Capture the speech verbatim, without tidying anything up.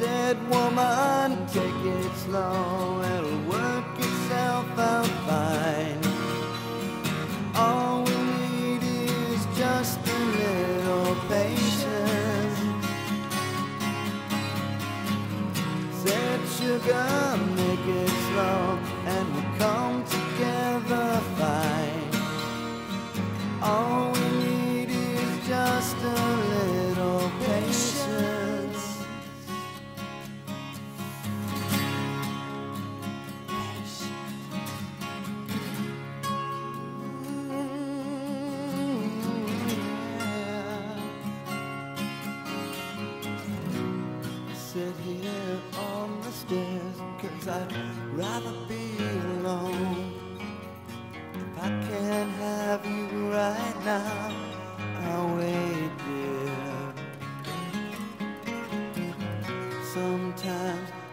said, woman, take it slow, it'll work itself out fine. All we need is just a little patience. Said, sugar, make it slow, and we'll come together fine. All we need is just a little patience. Sit here on the stairs, 'cause I'd rather be alone. If I can't have you right now, I'll wait, dear. Sometimes